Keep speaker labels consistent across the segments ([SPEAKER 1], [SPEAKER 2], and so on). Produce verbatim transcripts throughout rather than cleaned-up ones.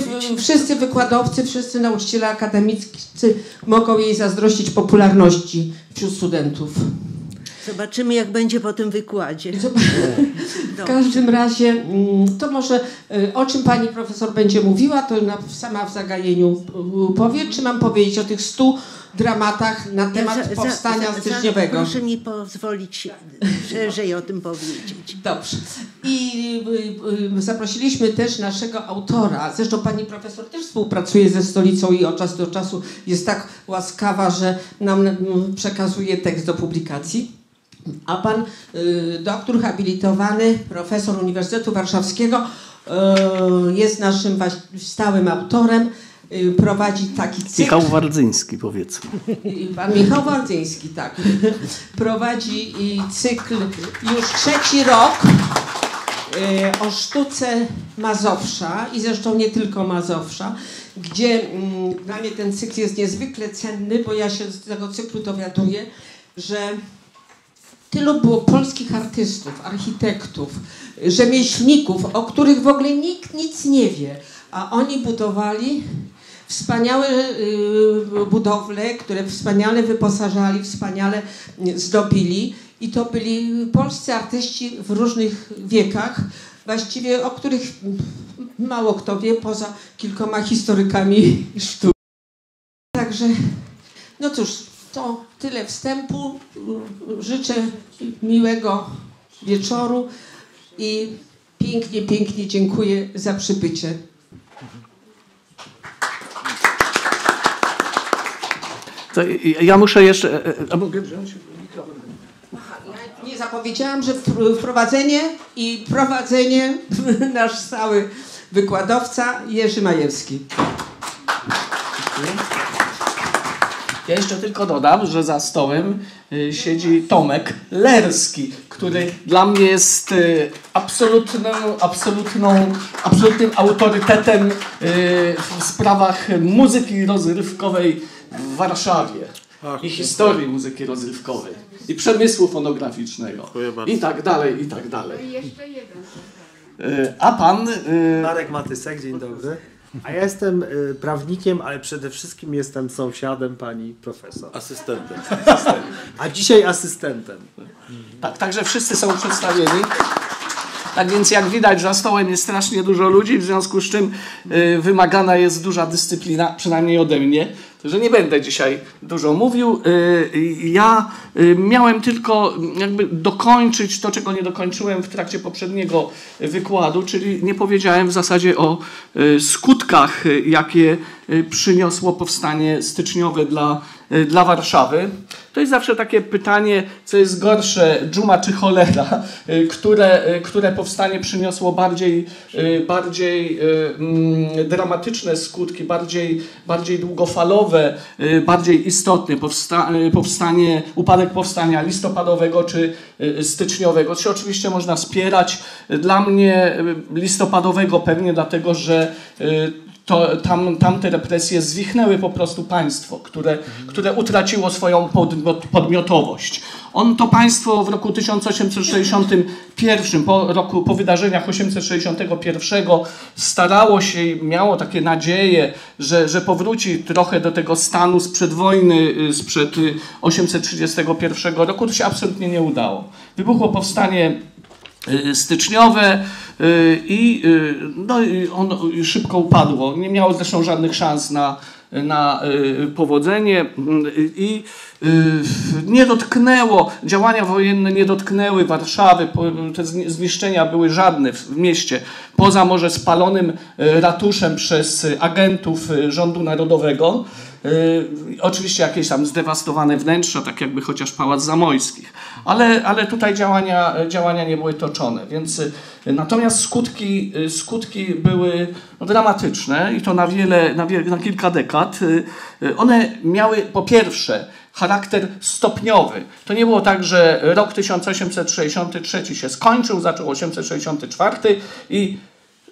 [SPEAKER 1] wszyscy wykładowcy, wszyscy nauczyciele akademiccy mogą jej zazdrościć popularności wśród studentów.
[SPEAKER 2] Zobaczymy, jak będzie po tym wykładzie.
[SPEAKER 1] W każdym razie, to może o czym pani profesor będzie mówiła, to sama w zagajeniu powie, czy mam powiedzieć o tych stu dramatach na temat ja za, powstania za, styczniowego?
[SPEAKER 2] Za, proszę mi pozwolić szerzej o tym powiedzieć.
[SPEAKER 1] Dobrze. I y, y, zaprosiliśmy też naszego autora. Zresztą pani profesor też współpracuje ze Stolicą i od czasu do czasu jest tak łaskawa, że nam y, przekazuje tekst do publikacji. A pan y, doktor habilitowany, profesor Uniwersytetu Warszawskiego y, jest naszym stałym autorem. Prowadzi taki cykl.
[SPEAKER 3] Michał Wardzyński, powiedzmy.
[SPEAKER 1] Pan Michał Wardzyński, tak. Prowadzi cykl już trzeci rok o sztuce Mazowsza i zresztą nie tylko Mazowsza, gdzie dla mnie ten cykl jest niezwykle cenny, bo ja się z tego cyklu dowiaduję, że tylu było polskich artystów, architektów, rzemieślników, o których w ogóle nikt nic nie wie, a oni budowali wspaniałe y, budowle, które wspaniale wyposażali, wspaniale zdobili i to byli polscy artyści w różnych wiekach, właściwie o których mało kto wie, poza kilkoma historykami sztuki. Także, no cóż, to tyle wstępu. Życzę miłego wieczoru i pięknie, pięknie dziękuję za przybycie.
[SPEAKER 3] To ja muszę jeszcze... A mogę wziąć mikrofon?
[SPEAKER 1] Aha, ja nie zapowiedziałam, że wprowadzenie i prowadzenie nasz stały wykładowca Jerzy Majewski.
[SPEAKER 3] Ja jeszcze tylko dodam, że za stołem siedzi Tomek Lerski, który dla mnie jest absolutną, absolutną, absolutnym autorytetem w sprawach muzyki rozrywkowej w Warszawie. Ach, i historii muzyki rozrywkowej i przemysłu fonograficznego i tak dalej, i tak dalej.
[SPEAKER 4] I jeszcze jeden.
[SPEAKER 3] A pan...
[SPEAKER 5] Marek Matysek, dzień dobry. A ja jestem y, prawnikiem, ale przede wszystkim jestem sąsiadem pani profesor.
[SPEAKER 6] Asystentem.
[SPEAKER 5] Asystentem. A dzisiaj asystentem.
[SPEAKER 3] Tak, także wszyscy są przedstawieni. Tak więc jak widać, za stołem jest strasznie dużo ludzi, w związku z czym y, wymagana jest duża dyscyplina, przynajmniej ode mnie. Także nie będę dzisiaj dużo mówił. Ja miałem tylko jakby dokończyć to, czego nie dokończyłem w trakcie poprzedniego wykładu, czyli nie powiedziałem w zasadzie o skutkach, jakie przyniosło powstanie styczniowe dla, dla Warszawy. To jest zawsze takie pytanie, co jest gorsze, dżuma czy cholera, które, które powstanie przyniosło bardziej, bardziej mm, dramatyczne skutki, bardziej, bardziej długofalowe, bardziej istotne. Powsta powstanie, upadek powstania listopadowego czy styczniowego. Czy oczywiście można wspierać. Dla mnie listopadowego pewnie dlatego, że to tam, tamte represje zwichnęły po prostu państwo, które, które utraciło swoją podmiot, podmiotowość. On to państwo w roku tysiąc osiemset sześćdziesiątym pierwszym, po, roku, po wydarzeniach tysiąc osiemset sześćdziesiątego pierwszego starało się i miało takie nadzieje, że, że powróci trochę do tego stanu sprzed wojny, sprzed tysiąc osiemset trzydziestego pierwszego roku. To się absolutnie nie udało. Wybuchło powstanie styczniowe i no, ono szybko upadło. Nie miało zresztą żadnych szans na, na powodzenie i nie dotknęło, działania wojenne nie dotknęły Warszawy, te zniszczenia były żadne w mieście, poza może spalonym ratuszem przez agentów rządu narodowego. Yy, oczywiście jakieś tam zdewastowane wnętrza, tak jakby chociaż Pałac Zamojskich, ale, ale tutaj działania, działania nie były toczone, więc yy, natomiast skutki, yy, skutki były no, dramatyczne i to na wiele, na, wiele, na kilka dekad. Yy, one miały po pierwsze charakter stopniowy. To nie było tak, że rok tysiąc osiemset sześćdziesiąty trzeci się skończył, zaczął tysiąc osiemset sześćdziesiąty czwarty i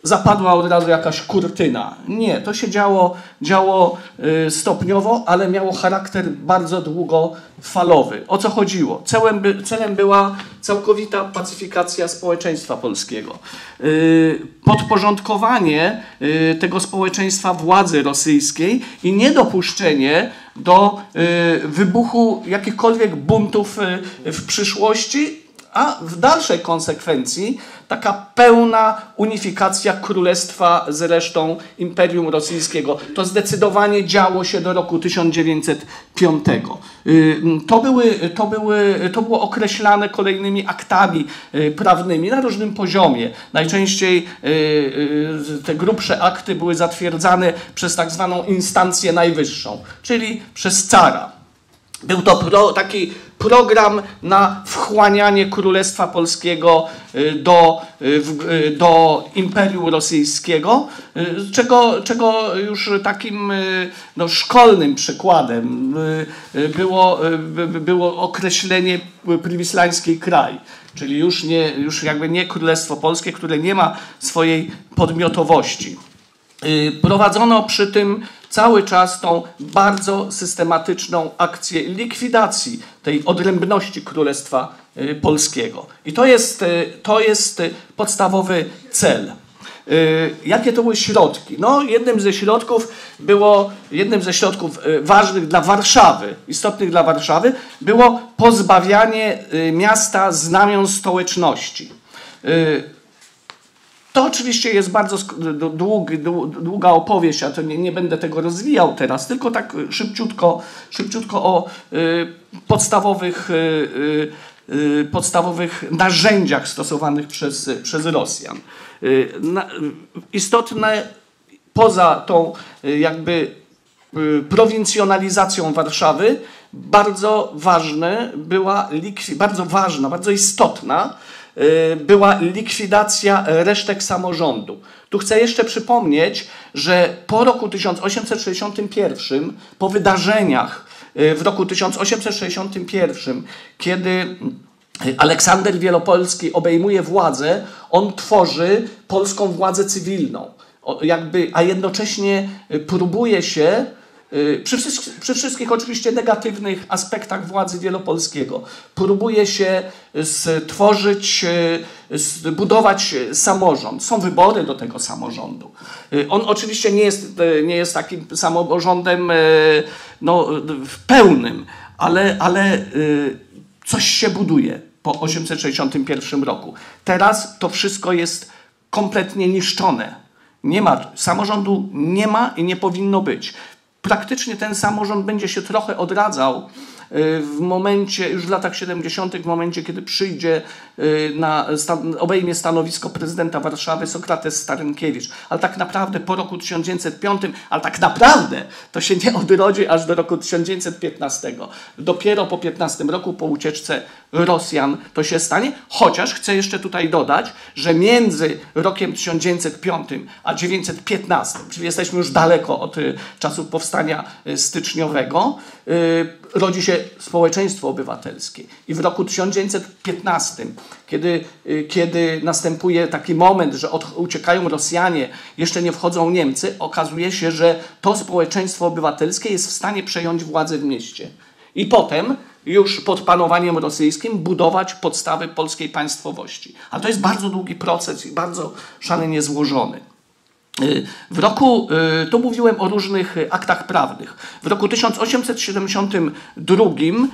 [SPEAKER 3] zapadła od razu jakaś kurtyna. Nie, to się działo, działo stopniowo, ale miało charakter bardzo długofalowy. O co chodziło? Celem, by, celem była całkowita pacyfikacja społeczeństwa polskiego. Podporządkowanie tego społeczeństwa władzy rosyjskiej i niedopuszczenie do wybuchu jakichkolwiek buntów w przyszłości, a w dalszej konsekwencji taka pełna unifikacja królestwa z resztą Imperium Rosyjskiego. To zdecydowanie działo się do roku tysiąc dziewięćset piątego. To, były, to, były, to było określane kolejnymi aktami prawnymi na różnym poziomie. Najczęściej te grubsze akty były zatwierdzane przez tak zwaną instancję najwyższą, czyli przez cara. Był to pro, taki program na wchłanianie Królestwa Polskiego do, do Imperium Rosyjskiego, czego, czego już takim no, szkolnym przykładem było, było określenie Przywislański kraj, czyli już, nie, już jakby nie Królestwo Polskie, które nie ma swojej podmiotowości. Prowadzono przy tym cały czas tą bardzo systematyczną akcję likwidacji tej odrębności Królestwa Polskiego. I to jest, to jest podstawowy cel. Jakie to były środki? No, jednym ze środków było, jednym ze środków ważnych dla Warszawy, istotnych dla Warszawy, było pozbawianie miasta znamion stołeczności. To oczywiście jest bardzo długi, długa opowieść, a to nie, nie będę tego rozwijał teraz, tylko tak szybciutko, szybciutko o y, podstawowych, y, y, podstawowych narzędziach stosowanych przez, przez Rosjan. Y, na, istotne poza tą y, jakby y, prowincjonalizacją Warszawy, bardzo ważne była, bardzo ważna, bardzo istotna była likwidacja resztek samorządu. Tu chcę jeszcze przypomnieć, że po roku tysiąc osiemset sześćdziesiątym pierwszym, po wydarzeniach w roku tysiąc osiemset sześćdziesiątym pierwszym, kiedy Aleksander Wielopolski obejmuje władzę, on tworzy polską władzę cywilną, jakby, a jednocześnie próbuje się Przy wszystkich, przy wszystkich oczywiście negatywnych aspektach władzy Wielopolskiego próbuje się stworzyć, zbudować samorząd. Są wybory do tego samorządu. On oczywiście nie jest, nie jest takim samorządem no, pełnym, ale, ale coś się buduje po tysiąc osiemset sześćdziesiątym pierwszym roku. Teraz to wszystko jest kompletnie niszczone. Nie ma, samorządu nie ma i nie powinno być. Praktycznie ten samorząd będzie się trochę odradzał w momencie, już w latach siedemdziesiątych, w momencie, kiedy przyjdzie na, obejmie stanowisko prezydenta Warszawy Sokrates Starynkiewicz. Ale tak naprawdę po roku tysiąc dziewięćset piątym, ale tak naprawdę to się nie odrodzi aż do roku tysiąc dziewięćset piętnastego. Dopiero po piętnastym roku, po ucieczce Rosjan to się stanie, chociaż chcę jeszcze tutaj dodać, że między rokiem tysiąc dziewięćset piątym a tysiąc dziewięćset piętnastym, czyli jesteśmy już daleko od czasów powstania styczniowego, rodzi się społeczeństwo obywatelskie. I w roku tysiąc dziewięćset piętnastym, kiedy, kiedy następuje taki moment, że od, uciekają Rosjanie, jeszcze nie wchodzą Niemcy, okazuje się, że to społeczeństwo obywatelskie jest w stanie przejąć władzę w mieście. I potem już pod panowaniem rosyjskim budować podstawy polskiej państwowości. Ale to jest bardzo długi proces i bardzo szalenie złożony. W roku, tu mówiłem o różnych aktach prawnych. W roku tysiąc osiemset siedemdziesiątym drugim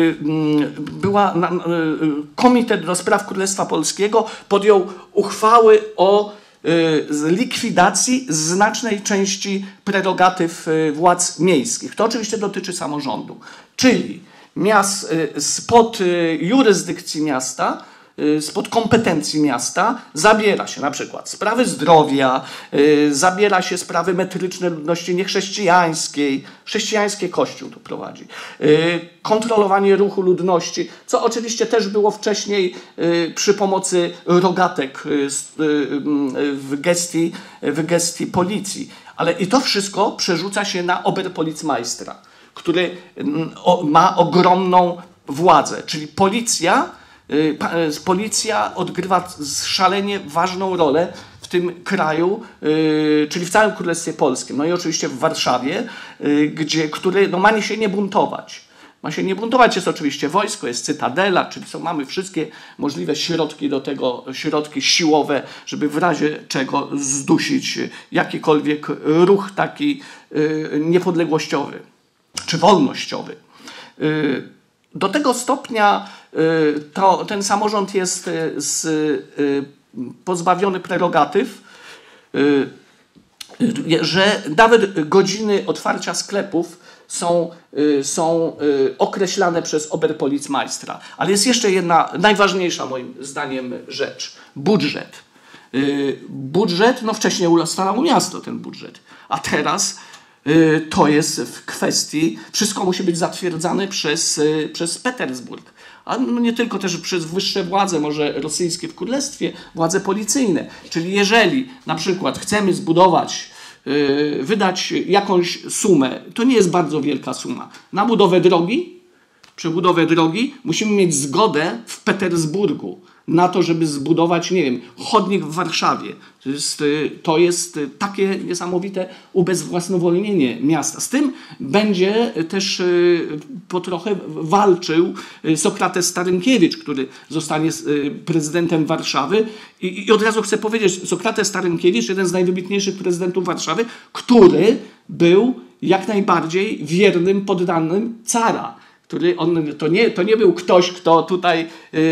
[SPEAKER 3] była, Komitet do Spraw Królestwa Polskiego podjął uchwały o likwidacji znacznej części prerogatyw władz miejskich. To oczywiście dotyczy samorządu. Czyli miast, spod jurysdykcji miasta, spod kompetencji miasta zabiera się na przykład sprawy zdrowia, zabiera się sprawy metryczne ludności niechrześcijańskiej, chrześcijański kościół tu prowadzi, kontrolowanie ruchu ludności, co oczywiście też było wcześniej przy pomocy rogatek w gestii, w gestii policji. Ale i to wszystko przerzuca się na Oberpolizmeistera, który ma ogromną władzę, czyli policja Policja odgrywa szalenie ważną rolę w w tym kraju, czyli w całym Królestwie Polskim, no i oczywiście w Warszawie, gdzie, który no, ma się nie buntować. Ma się nie buntować, jest oczywiście wojsko, jest cytadela, czyli są, mamy wszystkie możliwe środki do tego, środki siłowe, żeby w razie czego zdusić jakikolwiek ruch taki niepodległościowy czy wolnościowy. Do tego stopnia to, ten samorząd jest z, pozbawiony prerogatyw, że nawet godziny otwarcia sklepów są, są określane przez Oberpolizmeistra. Ale jest jeszcze jedna, najważniejsza moim zdaniem rzecz. Budżet. Budżet, no wcześniej ustalało miasto ten budżet, a teraz to jest w kwestii, wszystko musi być zatwierdzane przez, przez Petersburg. A no nie tylko też przez wyższe władze, może rosyjskie w królestwie, władze policyjne. Czyli jeżeli na przykład chcemy zbudować, yy, wydać jakąś sumę, to nie jest bardzo wielka suma, na budowę drogi, przebudowę drogi, musimy mieć zgodę w Petersburgu na to, żeby zbudować, nie wiem, chodnik w Warszawie. To jest, to jest takie niesamowite ubezwłasnowolnienie miasta. Z tym będzie też po trochę walczył Sokrates Starynkiewicz, który zostanie prezydentem Warszawy. I, i od razu chcę powiedzieć, Sokrates Starynkiewicz, jeden z najwybitniejszych prezydentów Warszawy, który był jak najbardziej wiernym poddanym cara. Który on, to, nie, to nie był ktoś, kto tutaj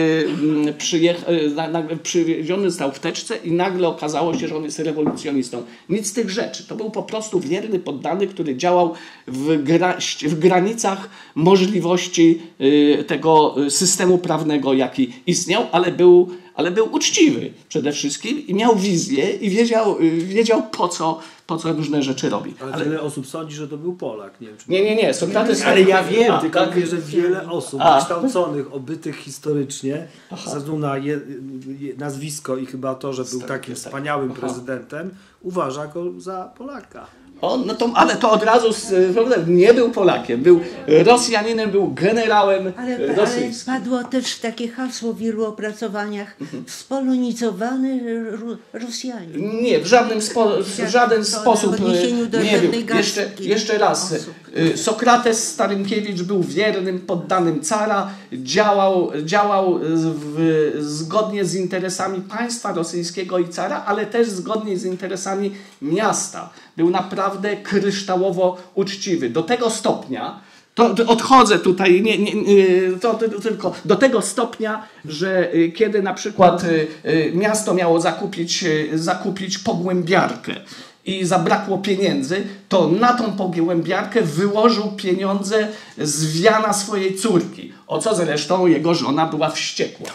[SPEAKER 3] yy, przyjechał, yy, przywieziony został w teczce i nagle okazało się, że on jest rewolucjonistą. Nic z tych rzeczy. To był po prostu wierny poddany, który działał w, gra, w granicach możliwości yy, tego systemu prawnego, jaki istniał, ale był, ale był uczciwy przede wszystkim i miał wizję i wiedział, yy, wiedział po co po co różne rzeczy robi.
[SPEAKER 5] Ale,
[SPEAKER 3] ale
[SPEAKER 5] wiele osób sądzi, że to był Polak. Nie, wiem, czy...
[SPEAKER 3] nie, nie, nie. Sokrates...
[SPEAKER 5] Ale ja wiem,
[SPEAKER 3] A,
[SPEAKER 5] tylko
[SPEAKER 3] tak?
[SPEAKER 5] mówię, że wiele osób
[SPEAKER 3] A.
[SPEAKER 5] wykształconych, obytych historycznie, ze względu na je, je, nazwisko i chyba to, że był
[SPEAKER 3] Tak,
[SPEAKER 5] takim
[SPEAKER 3] tak.
[SPEAKER 5] wspaniałym
[SPEAKER 3] Aha.
[SPEAKER 5] prezydentem, uważa go za Polaka.
[SPEAKER 3] O, no to, ale to od razu z, nie był Polakiem, był Rosjaninem, był generałem
[SPEAKER 2] Ale, ale
[SPEAKER 3] rosyjskim.
[SPEAKER 2] padło też takie hasło w wielu opracowaniach, spolonizowany Ru- Rosjanin.
[SPEAKER 3] Nie, w, żadnym spo, w żaden
[SPEAKER 2] To
[SPEAKER 3] sposób
[SPEAKER 2] w odniesieniu do
[SPEAKER 3] nie był.
[SPEAKER 2] jednej
[SPEAKER 3] Jeszcze,
[SPEAKER 2] garstki
[SPEAKER 3] jeszcze raz,
[SPEAKER 2] osób.
[SPEAKER 3] Sokrates Starynkiewicz był wiernym poddanym cara, działał, działał w, zgodnie z interesami państwa rosyjskiego i cara, ale też zgodnie z interesami miasta. Był naprawdę kryształowo uczciwy. Do tego stopnia, to, to odchodzę tutaj, nie, nie, to, to, tylko do tego stopnia, że kiedy na przykład miasto miało zakupić, zakupić pogłębiarkę i zabrakło pieniędzy, to na tą pogłębiarkę wyłożył pieniądze z wiana swojej córki, o co zresztą jego żona była wściekła.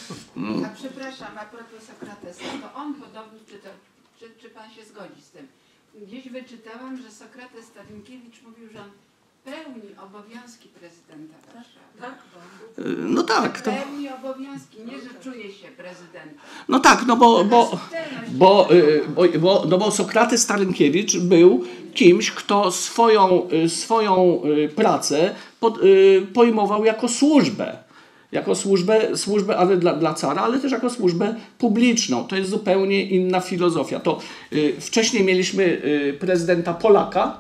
[SPEAKER 4] A przepraszam, a propos Sokratesa, to on podobnie, czy, to, czy, czy pan się zgodzi z tym? Gdzieś wyczytałam, że Sokrates Starynkiewicz mówił, że on pełni obowiązki prezydenta Warszawy. Tak?
[SPEAKER 3] No tak. To...
[SPEAKER 4] Pełni obowiązki, nie że czuje się prezydentem.
[SPEAKER 3] No tak, no bo, bo, bo, bo, bo, no bo Sokrates Starynkiewicz był kimś, kto swoją, swoją pracę pod, pojmował jako służbę. Jako służbę, służbę ale dla, dla cara, ale też jako służbę publiczną. To jest zupełnie inna filozofia. To y, wcześniej mieliśmy y, prezydenta Polaka,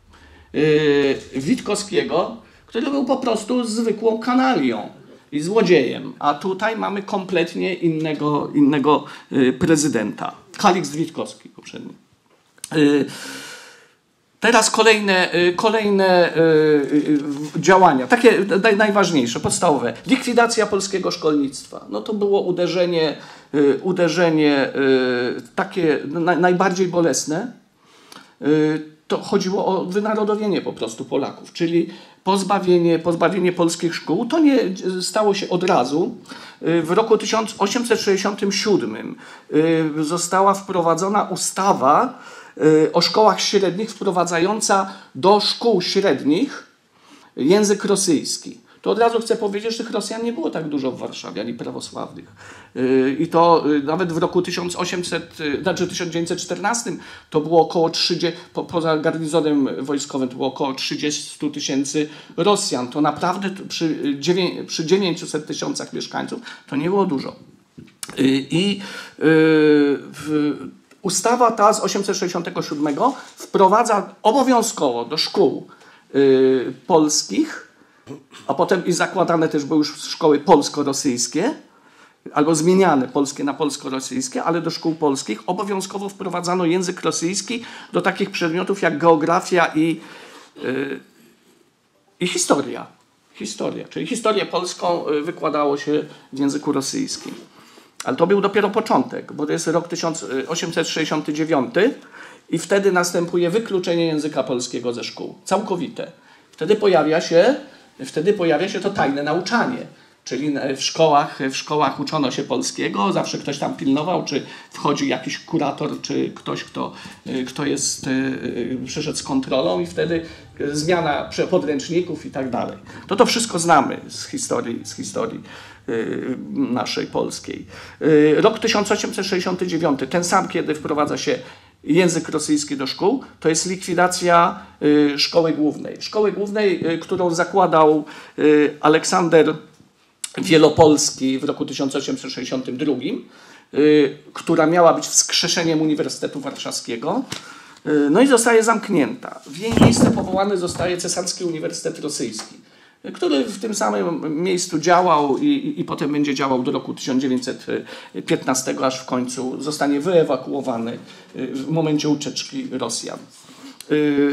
[SPEAKER 3] y, Witkowskiego, który był po prostu zwykłą kanalią i złodziejem. A tutaj mamy kompletnie innego, innego y, prezydenta. Kaliks Witkowski poprzedni. Y, Teraz kolejne, kolejne działania, takie najważniejsze, podstawowe. Likwidacja polskiego szkolnictwa. No to było uderzenie, uderzenie takie najbardziej bolesne. To chodziło o wynarodowienie po prostu Polaków, czyli pozbawienie, pozbawienie polskich szkół. To nie stało się od razu. W roku tysiąc osiemset sześćdziesiątym siódmym została wprowadzona ustawa o szkołach średnich, wprowadzająca do szkół średnich język rosyjski. To od razu chcę powiedzieć, że tych Rosjan nie było tak dużo w Warszawie, ani prawosławnych. I to nawet w roku tysiąc osiemset, znaczy tysiąc dziewięćset czternastym to było około trzydziestu, po, poza garnizonem wojskowym to było około trzydziestu tysięcy Rosjan. To naprawdę przy, dziewię, przy dziewięciuset tysiącach mieszkańców to nie było dużo. I w, ustawa ta z osiemset sześćdziesiątego siódmego wprowadza obowiązkowo do szkół y, polskich, a potem i zakładane też były już szkoły polsko-rosyjskie, albo zmieniane polskie na polsko-rosyjskie, ale do szkół polskich obowiązkowo wprowadzano język rosyjski do takich przedmiotów jak geografia i, yy, i historia. Historia, czyli historię polską wykładało się w języku rosyjskim. Ale to był dopiero początek, bo to jest rok tysiąc osiemset sześćdziesiąty dziewiąty i wtedy następuje wykluczenie języka polskiego ze szkół. Całkowite. Wtedy pojawia się, wtedy pojawia się to tajne nauczanie. Czyli w szkołach, w szkołach uczono się polskiego, zawsze ktoś tam pilnował, czy wchodzi jakiś kurator, czy ktoś, kto, kto jest, przyszedł z kontrolą i wtedy zmiana podręczników i tak dalej. To to wszystko znamy z historii, z historii naszej polskiej. Rok tysiąc osiemset sześćdziesiąty dziewiąty, ten sam, kiedy wprowadza się język rosyjski do szkół, to jest likwidacja szkoły głównej. Szkoły głównej, którą zakładał Aleksander Wielopolski w roku tysiąc osiemset sześćdziesiątym drugim, y, która miała być wskrzeszeniem Uniwersytetu Warszawskiego, y, no i zostaje zamknięta. W jej miejsce powołany zostaje Cesarski Uniwersytet Rosyjski, y, który w tym samym miejscu działał i, i, i potem będzie działał do roku tysiąc dziewięćset piętnastego, aż w końcu zostanie wyewakuowany y, w momencie ucieczki Rosjan. Y,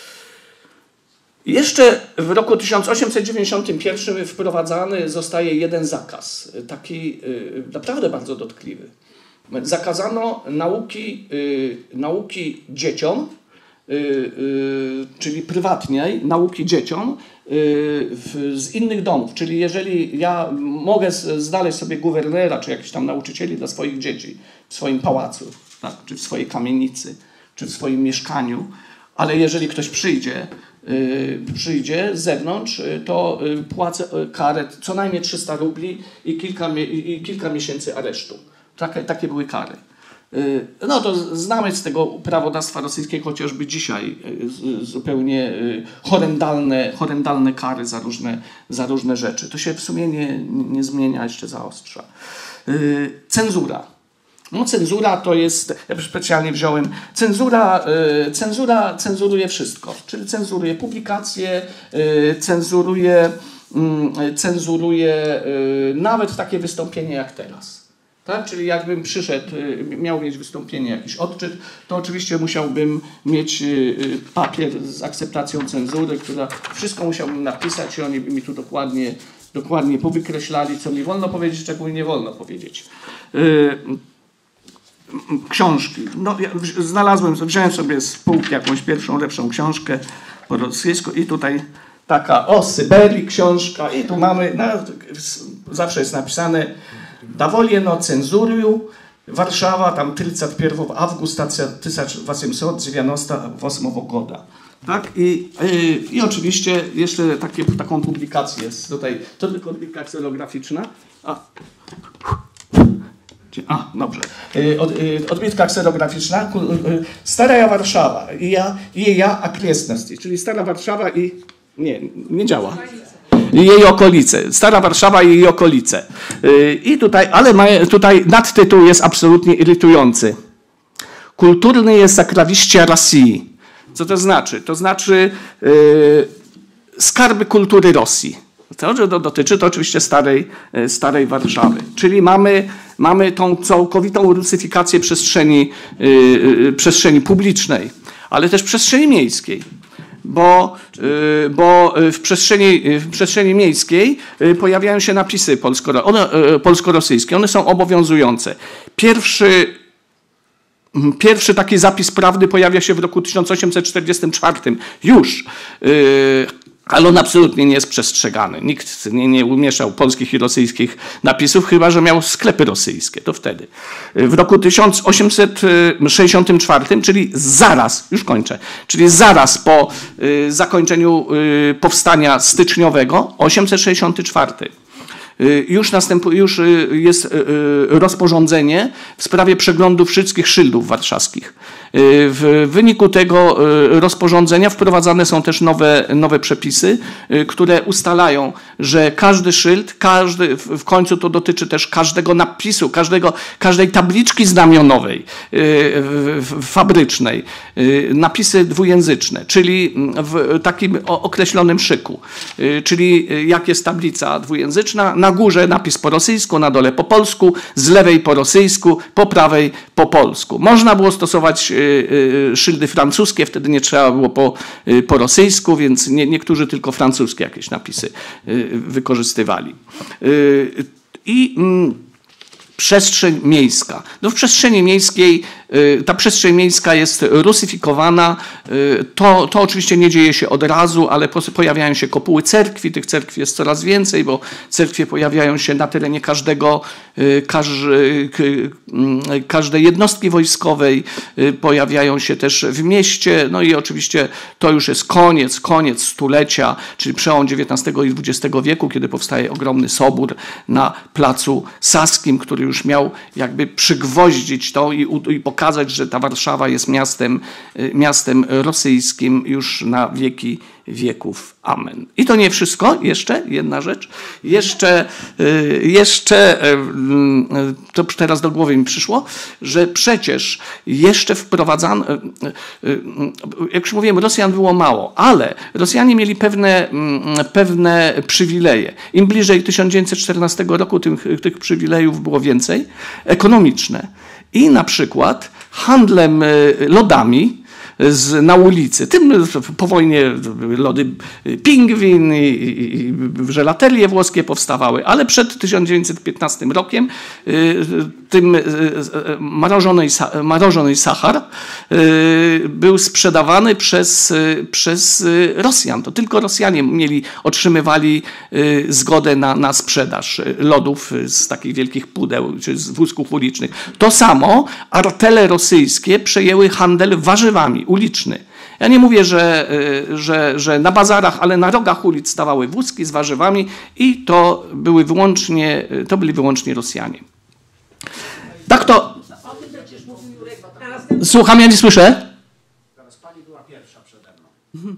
[SPEAKER 3] Jeszcze w roku tysiąc osiemset dziewięćdziesiątym pierwszym wprowadzany zostaje jeden zakaz, taki y, naprawdę bardzo dotkliwy. Zakazano nauki, y, nauki dzieciom, y, y, czyli prywatnej nauki dzieciom y, w, z innych domów. Czyli jeżeli ja mogę znaleźć sobie guwernera czy jakichś tam nauczycieli dla swoich dzieci w swoim pałacu, tak, czy w swojej kamienicy, czy w swoim mieszkaniu, ale jeżeli ktoś przyjdzie, Yy, przyjdzie z zewnątrz, to yy, płacę karę co najmniej trzysta rubli i kilka, i kilka miesięcy aresztu. Takie, takie były kary. Yy, no to znamy z tego prawodawstwa rosyjskiego chociażby dzisiaj yy, zupełnie yy, horrendalne, horrendalne kary za różne, za różne rzeczy. To się w sumie nie, nie zmienia, jeszcze zaostrza. Yy, cenzura. No cenzura to jest, ja specjalnie wziąłem, cenzura, y, cenzura cenzuruje wszystko, czyli cenzuruje publikacje, y, cenzuruje, y, cenzuruje y, nawet takie wystąpienie jak teraz. Tak? Czyli jakbym przyszedł, y, miał mieć wystąpienie, jakiś odczyt, to oczywiście musiałbym mieć y, papier z akceptacją cenzury, która wszystko musiałbym napisać i oni by mi tu dokładnie, dokładnie powykreślali, co mi wolno powiedzieć, czego mi nie wolno powiedzieć. Y, Książki. No, ja znalazłem, wziąłem sobie z półki jakąś pierwszą, lepszą książkę po rosyjsku i tutaj taka o Syberii książka i tu mamy, no, zawsze jest napisane Dawoleno cenzuriu, Warszawa, tam trzydziestego pierwszego августа tysiąc osiemset dziewięćdziesiątego ósmego goda. Tak? I, i, I oczywiście jeszcze takie, taką publikację jest tutaj, to tylko kserograficzna. A. A, dobrze. Od, odbitka kserograficzna. Stara Warszawa i ja, i ja okresności, czyli Stara Warszawa i... Nie, nie działa. I jej okolice. Stara Warszawa i jej okolice. I tutaj, ale ma, tutaj nadtytuł jest absolutnie irytujący. Kulturny jest sakrawiście Rosji. Co to znaczy? To znaczy yy, skarby kultury Rosji. To, to dotyczy to oczywiście starej, starej Warszawy. Czyli mamy, mamy tą całkowitą rusyfikację przestrzeni, yy, przestrzeni publicznej, ale też przestrzeni miejskiej. Bo, yy, bo w, przestrzeni, w przestrzeni miejskiej pojawiają się napisy polsko, one, yy, polsko-rosyjskie. One są obowiązujące. Pierwszy, pierwszy taki zapis prawny pojawia się w roku tysiąc osiemset czterdziestym czwartym. Już. Yy, Ale on absolutnie nie jest przestrzegany. Nikt nie, nie umieszał polskich i rosyjskich napisów, chyba że miał sklepy rosyjskie. To wtedy. W roku tysiąc osiemset sześćdziesiątym czwartym, czyli zaraz, już kończę, czyli zaraz po y, zakończeniu y, powstania styczniowego, osiemset sześćdziesiąty czwarty. już, następu, już jest rozporządzenie w sprawie przeglądu wszystkich szyldów warszawskich. W wyniku tego rozporządzenia wprowadzane są też nowe, nowe przepisy, które ustalają, że każdy szyld, każdy, w końcu to dotyczy też każdego napisu, każdego, każdej tabliczki znamionowej, fabrycznej, napisy dwujęzyczne, czyli w takim określonym szyku, czyli jak jest tablica dwujęzyczna, na górze napis po rosyjsku, na dole po polsku, z lewej po rosyjsku, po prawej po polsku. Można było stosować szyldy francuskie, wtedy nie trzeba było po, po rosyjsku, więc nie, niektórzy tylko francuskie jakieś napisy wykorzystywali. I przestrzeń miejska. No w przestrzeni miejskiej, ta przestrzeń miejska jest rusyfikowana. To, to oczywiście nie dzieje się od razu, ale pojawiają się kopuły cerkwi. Tych cerkwi jest coraz więcej, bo cerkwie pojawiają się na terenie każdego, każdej jednostki wojskowej. Pojawiają się też w mieście. No i oczywiście to już jest koniec, koniec stulecia, czyli przełom dziewiętnastego i dwudziestego wieku, kiedy powstaje ogromny sobór na Placu Saskim, który już miał jakby przygwoździć to i, i pokazać, że ta Warszawa jest miastem, miastem rosyjskim już na wieki wieków. Amen. I to nie wszystko. Jeszcze jedna rzecz. Jeszcze, jeszcze to teraz do głowy mi przyszło, że przecież jeszcze wprowadzano, jak już mówiłem, Rosjan było mało, ale Rosjanie mieli pewne, pewne przywileje. Im bliżej tysiąc dziewięćset czternastego roku tych, tych przywilejów było więcej, ekonomiczne. I na przykład handlem lodami z, na ulicy. Tym po wojnie lody Pingwin i, i, i żelatelie włoskie powstawały, ale przed tysiąc dziewięćset piętnastym rokiem tym mrożony, mrożony Sachar był sprzedawany przez, przez Rosjan. To tylko Rosjanie mieli, otrzymywali zgodę na, na sprzedaż lodów z takich wielkich pudeł, czy z wózków ulicznych. To samo artele rosyjskie przejęły handel warzywami, uliczny. Ja nie mówię, że, że, że na bazarach, ale na rogach ulic stawały wózki z warzywami i to były wyłącznie, to byli wyłącznie Rosjanie. Tak to... Słucham, ja nie słyszę.
[SPEAKER 6] Teraz pani była pierwsza przede mną.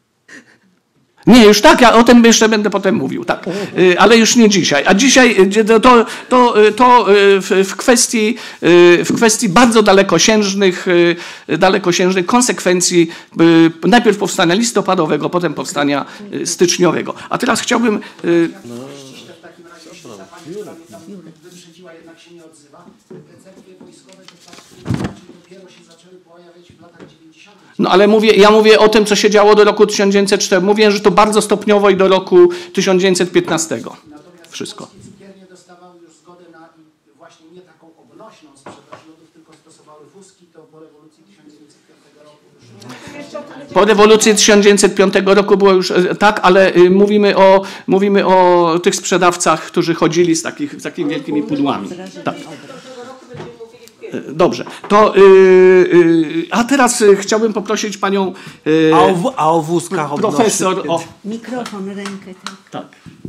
[SPEAKER 3] Nie, już tak, ja o tym jeszcze będę potem mówił, tak, ale już nie dzisiaj. A dzisiaj to, to, to w, kwestii, w kwestii bardzo dalekosiężnych, dalekosiężnych konsekwencji najpierw powstania listopadowego, potem powstania styczniowego. A teraz chciałbym...
[SPEAKER 6] No, w takim razie, jeśli ta pani, która mnie tam wyprzedziła, jednak się nie odzywa, te cerkwie wojskowe to dopiero się zaczęły pojawiać w latach dziewięćdziesiątych.
[SPEAKER 3] No ale mówię, ja mówię o tym, co się działo do roku tysiąc dziewięćset czternastego. Mówię, że to bardzo stopniowo i do roku tysiąc dziewięćset piętnastego.
[SPEAKER 6] Natomiast
[SPEAKER 3] wszystko.
[SPEAKER 6] polskie cukiernie dostawały już zgodę na właśnie nie taką obnośną sprzedaż lodów, tylko stosowały wózki, to po rewolucji tysiąc dziewięćset piątego roku już...
[SPEAKER 3] Po rewolucji tysiąc dziewięćset piątego roku było już tak, ale mówimy o, mówimy o tych sprzedawcach, którzy chodzili z, takich, z takimi wielkimi pudłami. Tak. Dobrze, to yy, yy, a teraz yy, chciałbym poprosić panią yy,
[SPEAKER 5] A o, a o wózkach
[SPEAKER 3] profesor o...
[SPEAKER 2] Mikrofon, rękę, tak.
[SPEAKER 3] Tak.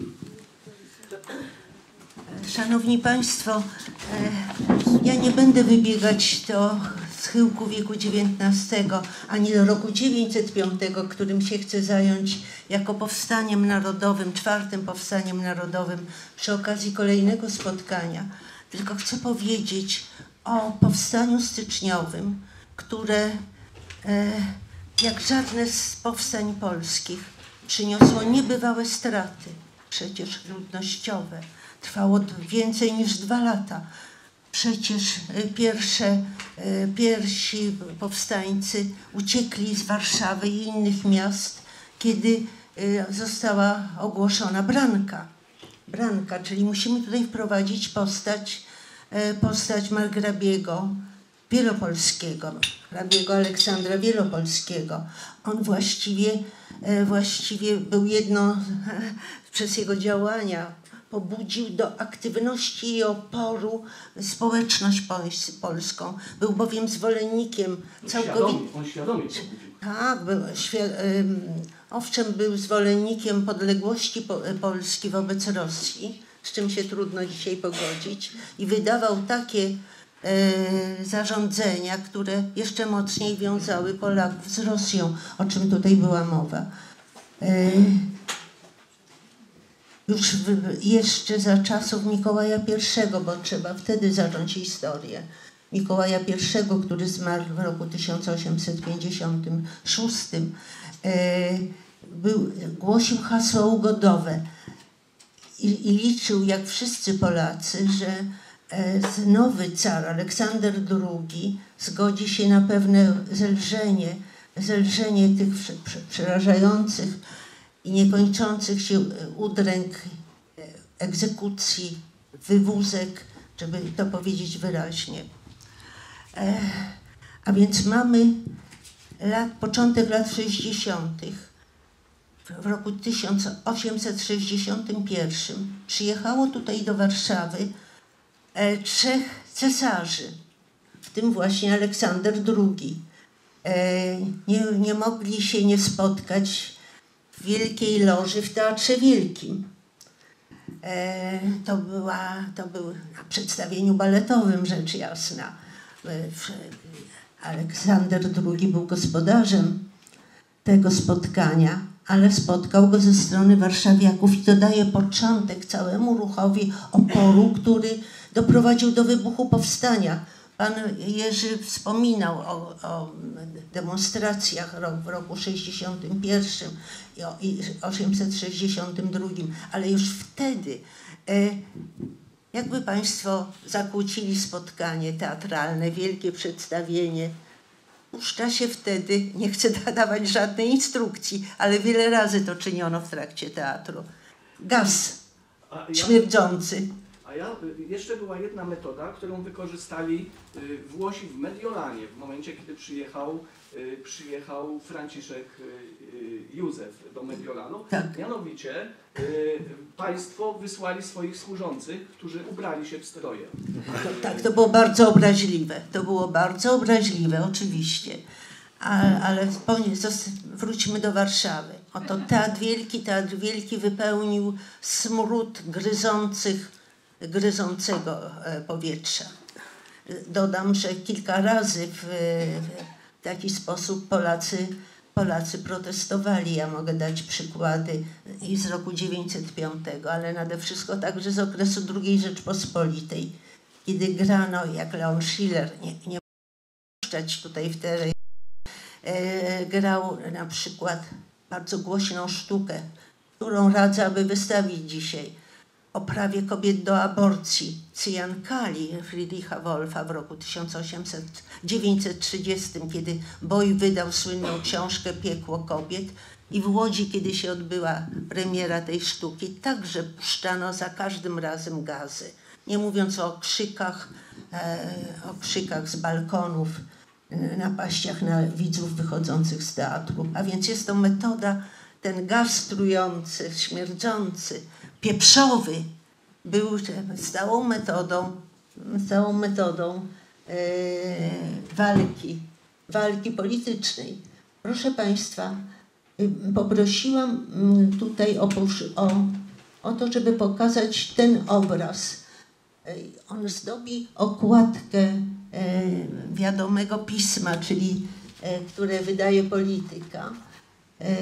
[SPEAKER 2] Szanowni Państwo, ja nie będę wybiegać do schyłku wieku dziewiętnastego ani do roku dziewięćset piątego, którym się chcę zająć jako powstaniem narodowym, czwartym powstaniem narodowym przy okazji kolejnego spotkania. Tylko chcę powiedzieć o powstaniu styczniowym, które jak żadne z powstań polskich przyniosło niebywałe straty, przecież ludnościowe. Trwało więcej niż dwa lata. Przecież pierwsze, pierwsi powstańcy uciekli z Warszawy i innych miast, kiedy została ogłoszona branka. Branka, czyli musimy tutaj wprowadzić postać, postać margrabiego Wielopolskiego, hrabiego Aleksandra Wielopolskiego. On właściwie, właściwie był jedno przez jego działania pobudził do aktywności i oporu społeczność polską. Był bowiem zwolennikiem całkowicie...
[SPEAKER 3] On świadomie.
[SPEAKER 2] Tak, był, owszem, był zwolennikiem podległości Polski wobec Rosji, z czym się trudno dzisiaj pogodzić, i wydawał takie e, zarządzenia, które jeszcze mocniej wiązały Polaków z Rosją, o czym tutaj była mowa. E, już w, jeszcze za czasów Mikołaja Pierwszego, bo trzeba wtedy zacząć historię. Mikołaja Pierwszego, który zmarł w roku tysiąc osiemset pięćdziesiątym szóstym, e, był, głosił hasło ugodowe i, i liczył, jak wszyscy Polacy, że e, nowy car, Aleksander drugi, zgodzi się na pewne zelżenie, zelżenie tych prze, prze, przerażających i niekończących się udręk, egzekucji, wywózek, żeby to powiedzieć wyraźnie. E, a więc mamy lat, początek lat sześćdziesiątych. W roku tysiąc osiemset sześćdziesiątym pierwszym przyjechało tutaj do Warszawy e, trzech cesarzy, w tym właśnie Aleksander drugi. E, nie, nie mogli się nie spotkać w Wielkiej Loży w Teatrze Wielkim. E, to, była, to był na przedstawieniu baletowym, rzecz jasna. E, w, Aleksander drugi był gospodarzem tego spotkania, ale spotkał go ze strony warszawiaków i to daje początek całemu ruchowi oporu, który doprowadził do wybuchu powstania. Pan Jerzy wspominał o, o demonstracjach w roku sześćdziesiątym pierwszym i osiemset sześćdziesiątym drugim, ale już wtedy e, jakby Państwo zakłócili spotkanie teatralne, wielkie przedstawienie, puszcza się wtedy, nie chcę dawać żadnej instrukcji, ale wiele razy to czyniono w trakcie teatru. Gaz
[SPEAKER 3] A ja,
[SPEAKER 2] śmierdzący.
[SPEAKER 3] a ja, jeszcze była jedna metoda, którą wykorzystali Włosi w Mediolanie, w momencie, kiedy przyjechał, przyjechał Franciszek Józef do Mediolanu.
[SPEAKER 2] Tak.
[SPEAKER 3] Mianowicie państwo wysłali swoich służących, którzy ubrali się w stroje.
[SPEAKER 2] To, tak, to było bardzo obraźliwe. To było bardzo obraźliwe, oczywiście. A, ale wróćmy do Warszawy. Oto Teatr Wielki, Teatr Wielki wypełnił smród gryzących, gryzącego powietrza. Dodam, że kilka razy w, w taki sposób Polacy, Polacy protestowali. Ja mogę dać przykłady i z roku dziewięćset piątego, ale nade wszystko także z okresu drugiej Rzeczpospolitej, kiedy grano, jak Leon Schiller, nie, nie puszczać tutaj w te e, grał na przykład bardzo głośną sztukę, którą radzę, aby wystawić dzisiaj, o prawie kobiet do aborcji, Cyjankali Friedricha Wolfa w roku tysiąc dziewięćset trzydziestym, kiedy Boj wydał słynną książkę Piekło kobiet i w Łodzi, kiedy się odbyła premiera tej sztuki, także puszczano za każdym razem gazy. Nie mówiąc o krzykach, e, o krzykach z balkonów, e, napaściach na widzów wychodzących z teatru. A więc jest to metoda, ten gaz trujący, śmierdzący, pieprzowy, był stałą metodą, stałą metodą e, walki, walki politycznej. Proszę Państwa, poprosiłam tutaj o, o, o to, żeby pokazać ten obraz. On zdobi okładkę e, wiadomego pisma, czyli e, które wydaje Polityka. E,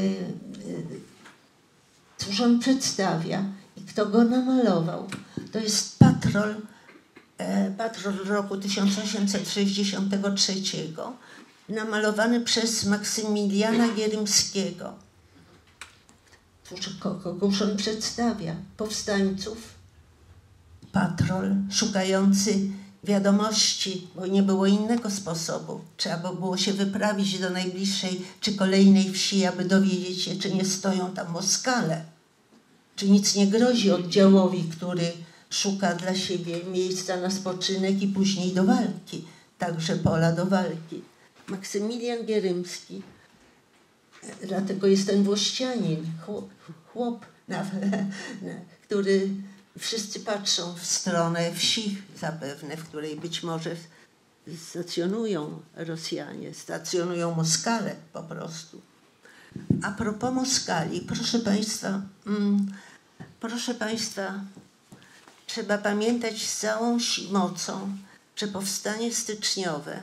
[SPEAKER 2] cóż on przedstawia i kto go namalował? To jest patrol, e, patrol roku tysiąc osiemset sześćdziesiątego trzeciego, namalowany przez Maksymiliana Gierymskiego. Cóż, kogoż on przedstawia? Powstańców. Patrol szukający wiadomości, bo nie było innego sposobu. Trzeba było się wyprawić do najbliższej czy kolejnej wsi, aby dowiedzieć się, czy nie stoją tam Moskale, czy nic nie grozi oddziałowi, który szuka dla siebie miejsca na spoczynek i później do walki, także pola do walki. Maksymilian Gierymski, dlatego jest ten włościanin, chłop, chłop na, na, który wszyscy patrzą w stronę wsi zapewne, w której być może stacjonują Rosjanie, stacjonują Moskale po prostu. A propos Moskali, proszę Państwa, mm, proszę Państwa, trzeba pamiętać z całą mocą, że powstanie styczniowe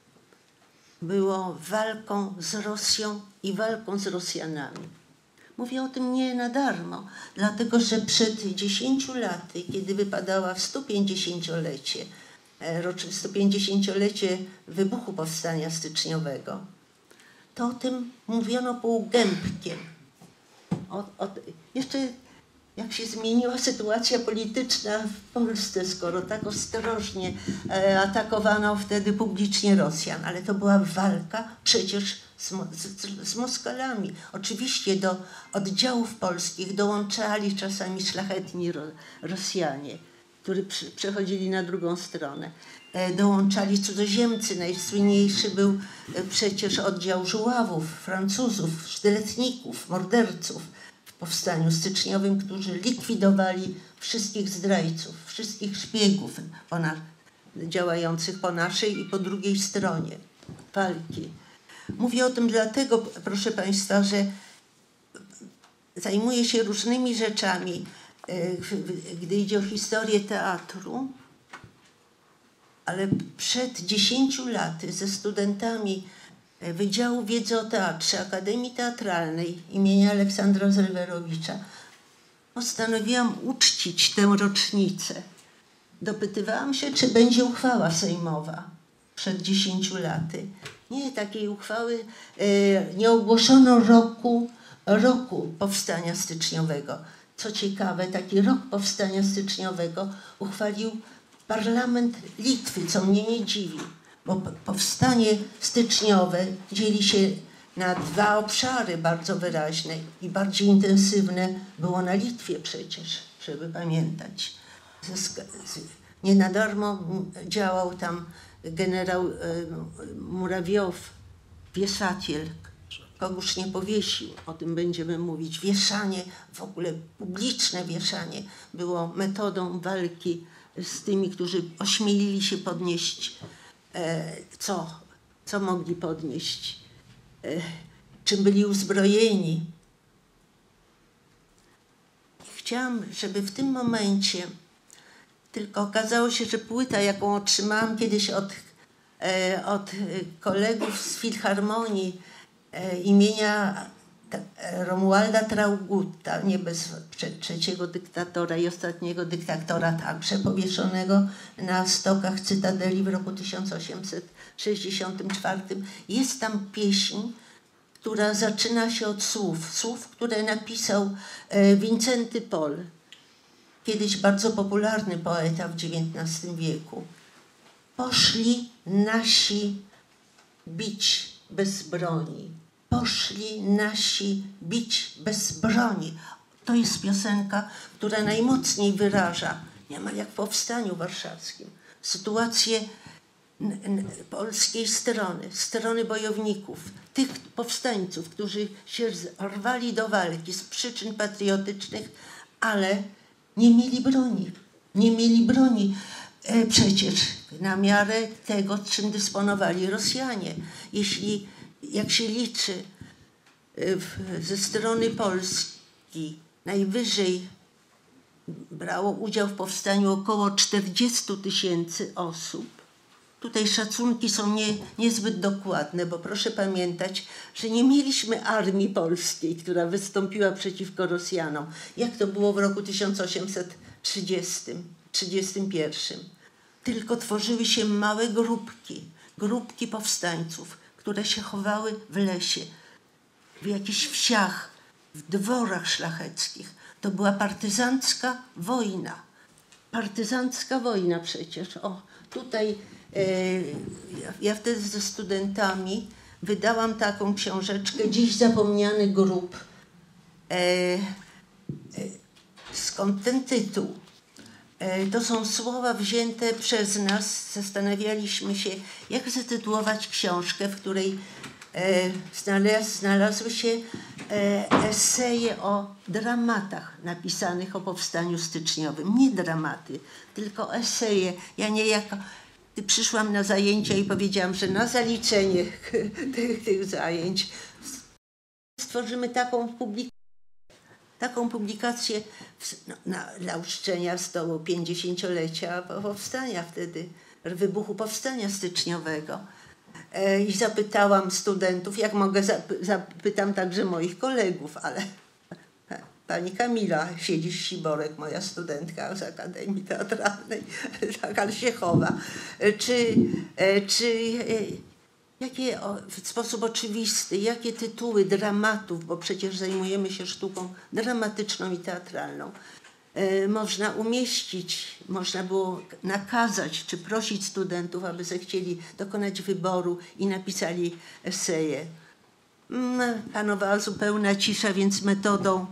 [SPEAKER 2] było walką z Rosją i walką z Rosjanami. Mówię o tym nie na darmo, dlatego że przed dziesięciu laty, kiedy wypadała sto pięćdziesięciolecie, sto pięćdziesięciolecie wybuchu powstania styczniowego, to o tym mówiono półgębkiem. O, o, jeszcze jak się zmieniła sytuacja polityczna w Polsce, skoro tak ostrożnie e, atakowano wtedy publicznie Rosjan, ale to była walka przecież z, z, z Moskalami. Oczywiście do oddziałów polskich dołączali czasami szlachetni ro, Rosjanie, którzy przy, przechodzili na drugą stronę. E, dołączali cudzoziemcy, najsłynniejszy był e, przecież oddział Żuławów, Francuzów, sztyletników, morderców w powstaniu styczniowym, którzy likwidowali wszystkich zdrajców, wszystkich szpiegów po na, działających po naszej i po drugiej stronie walki. Mówię o tym dlatego, proszę Państwa, że zajmuję się różnymi rzeczami, gdy idzie o historię teatru, ale przed dziesięciu laty ze studentami Wydziału Wiedzy o Teatrze Akademii Teatralnej imienia Aleksandra Zrewerowicza postanowiłam uczcić tę rocznicę. Dopytywałam się, czy będzie uchwała sejmowa przed dziesięciu laty. Nie, takiej uchwały e, nie ogłoszono roku, roku powstania styczniowego. Co ciekawe, taki rok powstania styczniowego uchwalił parlament Litwy, co mnie nie dziwi. Bo powstanie styczniowe dzieli się na dwa obszary bardzo wyraźne i bardziej intensywne było na Litwie przecież, żeby pamiętać. Nie na darmo działał tam generał Murawiow, wieszatiel, kogoś nie powiesił, o tym będziemy mówić. Wieszanie, w ogóle publiczne wieszanie było metodą walki z tymi, którzy ośmielili się podnieść Co, co mogli podnieść, czym byli uzbrojeni. Chciałam, żeby w tym momencie, tylko okazało się, że płyta, jaką otrzymałam kiedyś od, od kolegów z Filharmonii imienia Romualda Traugutta, nie bez trzeciego dyktatora i ostatniego dyktatora także, powieszonego na stokach Cytadeli w roku tysiąc osiemset sześćdziesiątym czwartym. Jest tam pieśń, która zaczyna się od słów, słów, które napisał Wincenty Pol, kiedyś bardzo popularny poeta w dziewiętnastym wieku. Poszli nasi bić bez broni. Poszli nasi bić bez broni. To jest piosenka, która najmocniej wyraża, niemal jak w powstaniu warszawskim, sytuację polskiej strony, strony bojowników, tych powstańców, którzy się rwali do walki z przyczyn patriotycznych, ale nie mieli broni. Nie mieli broni e, przecież na miarę tego, czym dysponowali Rosjanie. Jeśli, jak się liczy, e, w, ze strony Polski najwyżej brało udział w powstaniu około czterdziestu tysięcy osób. Tutaj szacunki są nie, niezbyt dokładne, bo proszę pamiętać, że nie mieliśmy armii polskiej, która wystąpiła przeciwko Rosjanom, jak to było w roku tysiąc osiemset trzydziestym, trzydziestym pierwszym. Tylko tworzyły się małe grupki, grupki powstańców, które się chowały w lesie, w jakichś wsiach, w dworach szlacheckich. To była partyzancka wojna. Partyzancka wojna przecież. O, tutaj e, ja wtedy ze studentami wydałam taką książeczkę Dziś zapomniany grób. E, e, skąd ten tytuł? E, to są słowa wzięte przez nas. Zastanawialiśmy się, jak zatytułować książkę, w której e, znalaz, znalazły się e, eseje o dramatach napisanych o powstaniu styczniowym. Nie dramaty, tylko eseje. Ja niejako przyszłam na zajęcia i powiedziałam, że na zaliczenie tych, tych zajęć stworzymy taką publikację, taką publikację w, no, na, dla uczczenia sto pięćdziesięciolecia powstania wtedy, wybuchu powstania styczniowego. E, I zapytałam studentów, jak mogę, zapytam także moich kolegów, ale pani Kamila Siedzi-Siborek, moja studentka z Akademii Teatralnej, taka się chowa, czy, czy jakie w sposób oczywisty, jakie tytuły dramatów, bo przecież zajmujemy się sztuką dramatyczną i teatralną, można umieścić, można było nakazać czy prosić studentów, aby zechcieli dokonać wyboru i napisali eseje. Panowała zupełna cisza, więc metodą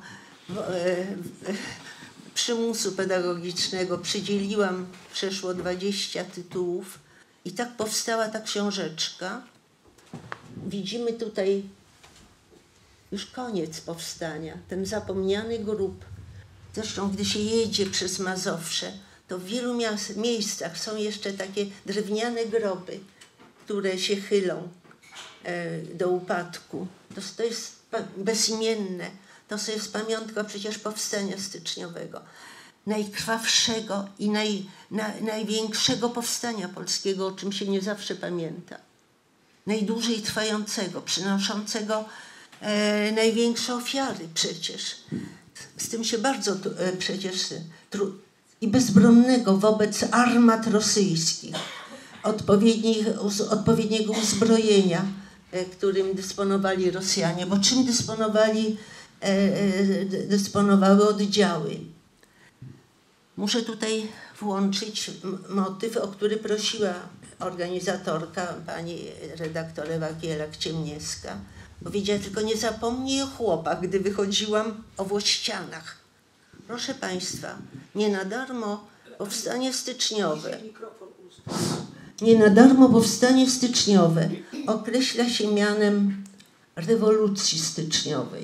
[SPEAKER 2] przymusu pedagogicznego przydzieliłam przeszło dwadzieścia tytułów i tak powstała ta książeczka. Widzimy tutaj już koniec powstania, ten zapomniany grób. Zresztą gdy się jedzie przez Mazowsze, to w wielu miejscach są jeszcze takie drewniane groby, które się chylą do upadku. To, to jest bezimienne. To jest pamiątka przecież powstania styczniowego. Najkrwawszego i naj, na, największego powstania polskiego, o czym się nie zawsze pamięta. Najdłużej trwającego, przynoszącego e, największe ofiary przecież. Z tym się bardzo e, przecież tru, i bezbronnego wobec armat rosyjskich, odpowiedniego uzbrojenia, e, którym dysponowali Rosjanie. Bo czym dysponowali, e, e, dysponowały oddziały? Muszę tutaj włączyć motyw, o który prosiła organizatorka, pani redaktor Ewa Kielak-Ciemniewska. Powiedziała, tylko nie zapomnij o chłopach, gdy wychodziłam o Włościanach. Proszę Państwa, nie na darmo powstanie styczniowe, nie na darmo powstanie styczniowe określa się mianem rewolucji styczniowej.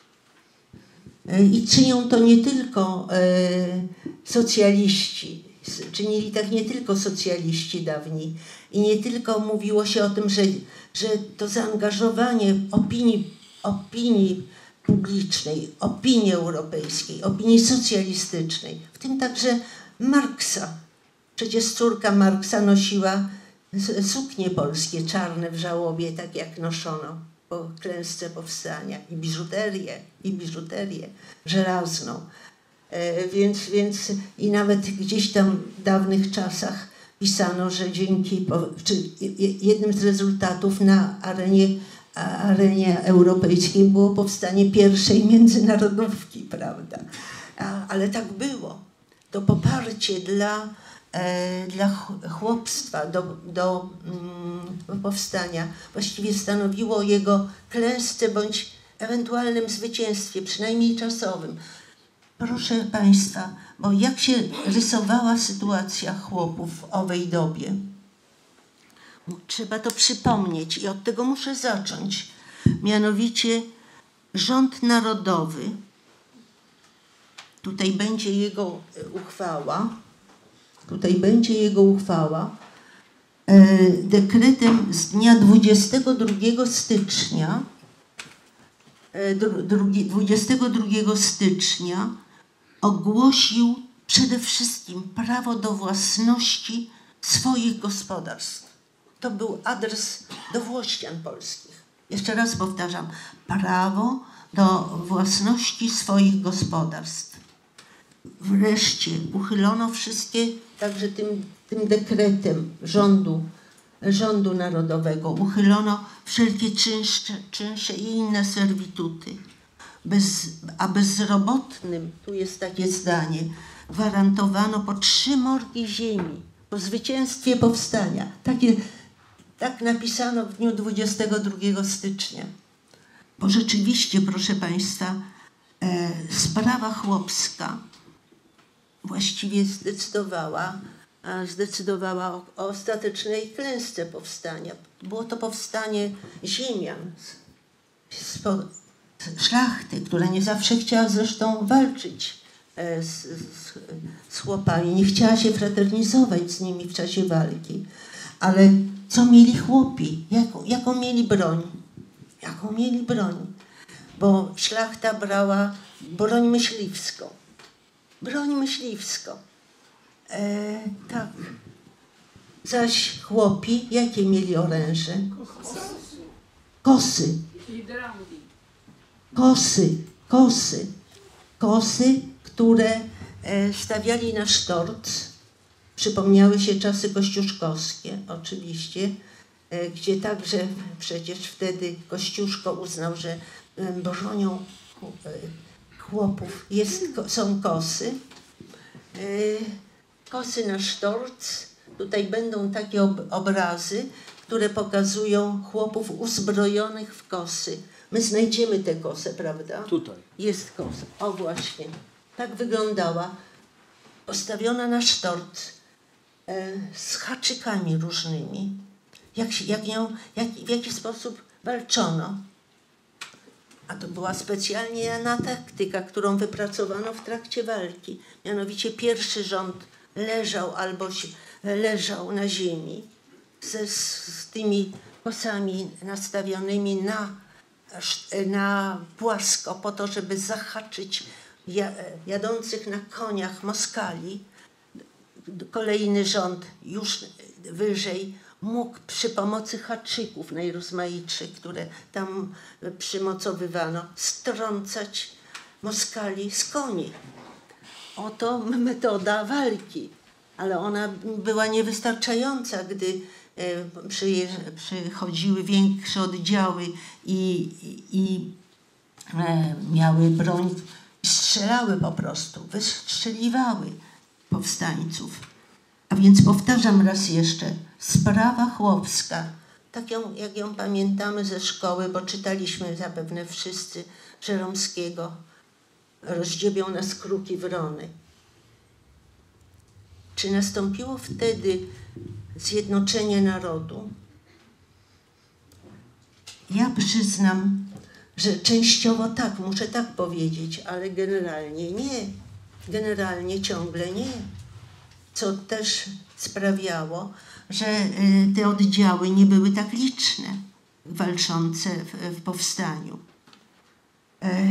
[SPEAKER 2] I czynią to nie tylko e, socjaliści, czynili tak nie tylko socjaliści dawni i nie tylko mówiło się o tym, że, że to zaangażowanie opinii, opinii publicznej, opinii europejskiej, opinii socjalistycznej, w tym także Marksa. Przecież córka Marksa nosiła suknie polskie czarne w żałobie, tak jak noszono po klęsce powstania, i biżuterię, i biżuterię żelazną. E, więc, więc i nawet gdzieś tam w dawnych czasach pisano, że dzięki, czy jednym z rezultatów na arenie, arenie europejskiej było powstanie pierwszej międzynarodówki, prawda? A, ale tak było. To poparcie dla dla chłopstwa do, do um, powstania właściwie stanowiło jego klęsce bądź ewentualnym zwycięstwie, przynajmniej czasowym. Proszę Państwa, bo jak się rysowała sytuacja chłopów w owej dobie? Trzeba to przypomnieć i od tego muszę zacząć. Mianowicie rząd narodowy, tutaj będzie jego uchwała, Tutaj będzie jego uchwała, e, dekretem z dnia dwudziestego drugiego stycznia, e, drugi, dwudziestego drugiego stycznia ogłosił przede wszystkim prawo do własności swoich gospodarstw. To był adres do Włościan polskich. Jeszcze raz powtarzam, prawo do własności swoich gospodarstw. Wreszcie uchylono wszystkie, także tym, tym dekretem rządu, rządu narodowego, uchylono wszelkie czynsze, czynsze i inne servituty. Bez, a bezrobotnym, tu jest takie zdanie, gwarantowano po trzy morgi ziemi, po zwycięstwie powstania. Takie, tak napisano w dniu dwudziestego drugiego stycznia. Bo rzeczywiście, proszę Państwa, e, sprawa chłopska właściwie zdecydowała, zdecydowała o, o ostatecznej klęsce powstania. Było to powstanie ziemian, z, z szlachty, która nie zawsze chciała zresztą walczyć z, z, z chłopami, nie chciała się fraternizować z nimi w czasie walki. Ale co mieli chłopi? Jaką, jaką mieli broń? Jaką mieli broń? bo szlachta brała broń myśliwską. Broń myśliwską. E, tak. Zaś chłopi, jakie mieli oręże? Kosy. Kosy, kosy. Kosy, które e, stawiali na sztorc. Przypomniały się czasy kościuszkowskie, oczywiście, e, gdzie także przecież wtedy Kościuszko uznał, że e, bronią e, chłopów jest, są kosy. E, kosy na sztorc. Tutaj będą takie ob obrazy, które pokazują chłopów uzbrojonych w kosy. My znajdziemy tę kosę, prawda?
[SPEAKER 5] Tutaj.
[SPEAKER 2] Jest kosa. O właśnie. Tak wyglądała. Postawiona na sztorc e, z haczykami różnymi. Jak, się, jak ją, jak, w jaki sposób walczono. A to była specjalnie na taktyka, którą wypracowano w trakcie walki. Mianowicie pierwszy rząd leżał albo się, leżał na ziemi ze, z tymi kosami nastawionymi na, na płasko po to, żeby zahaczyć jadących na koniach Moskali. Kolejny rząd już wyżej mógł przy pomocy haczyków najrozmaitszych, które tam przymocowywano, strącać Moskali z koni. Oto metoda walki, ale ona była niewystarczająca, gdy przychodziły większe oddziały i, i, i miały broń, strzelały po prostu, wystrzeliwały powstańców. A więc powtarzam raz jeszcze, sprawa chłopska, tak ją, jak ją pamiętamy ze szkoły, bo czytaliśmy zapewne wszyscy Żeromskiego, rozdziebią nas kruki wrony. Czy nastąpiło wtedy zjednoczenie narodu? Ja przyznam, że częściowo tak, muszę tak powiedzieć, ale generalnie nie. Generalnie ciągle nie. Co też sprawiało, że te oddziały nie były tak liczne, walczące w, w powstaniu. E,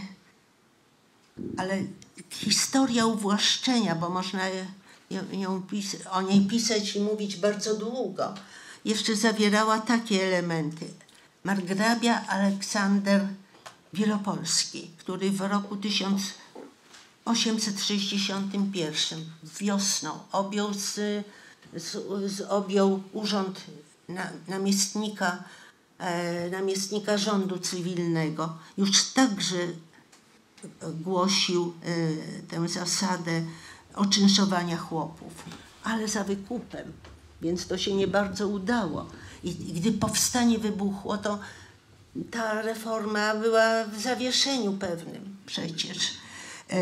[SPEAKER 2] ale historia uwłaszczenia, bo można ją, ją pis o niej pisać i mówić bardzo długo, jeszcze zawierała takie elementy. Margrabia Aleksander Wielopolski, który w roku tysiąc osiemset sześćdziesiątym pierwszym wiosną objął, z, z, z, objął urząd na, namiestnika, e, namiestnika rządu cywilnego. Już także głosił e, tę zasadę oczynszowania chłopów, ale za wykupem, więc to się nie bardzo udało. I, i gdy powstanie wybuchło, to ta reforma była w zawieszeniu pewnym przecież. E,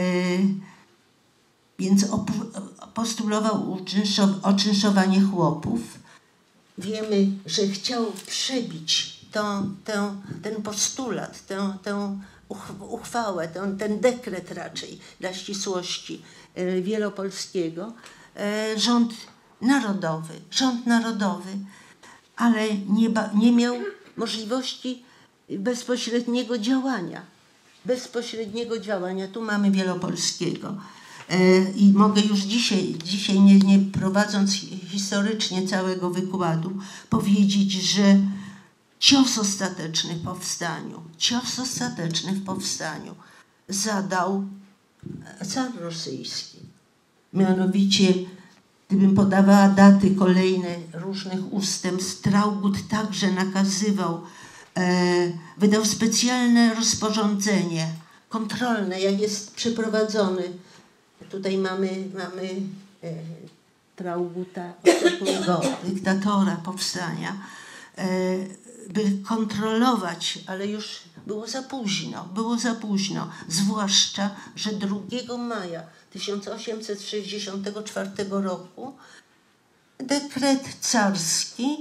[SPEAKER 2] więc postulował oczynszowanie chłopów. Wiemy, że chciał przebić tą, tę, ten postulat, tę, tę uchwałę, ten, ten dekret raczej dla ścisłości e, Wielopolskiego. E, rząd narodowy, rząd narodowy, ale nie, nie miał możliwości bezpośredniego działania. bezpośredniego działania. Tu mamy Wielopolskiego. E, I mogę już dzisiaj, dzisiaj nie, nie prowadząc historycznie całego wykładu, powiedzieć, że cios ostateczny w powstaniu, cios ostateczny w powstaniu zadał car rosyjski. Mianowicie, gdybym podawała daty kolejne różnych ustępstw, Traugott także nakazywał, E, wydał specjalne rozporządzenie kontrolne, jak jest przeprowadzony. Tutaj mamy, mamy e, Traugutta, ostatniego dyktatora powstania, e, by kontrolować, ale już było za późno, było za późno, zwłaszcza, że drugiego maja tysiąc osiemset sześćdziesiątego czwartego roku dekret carski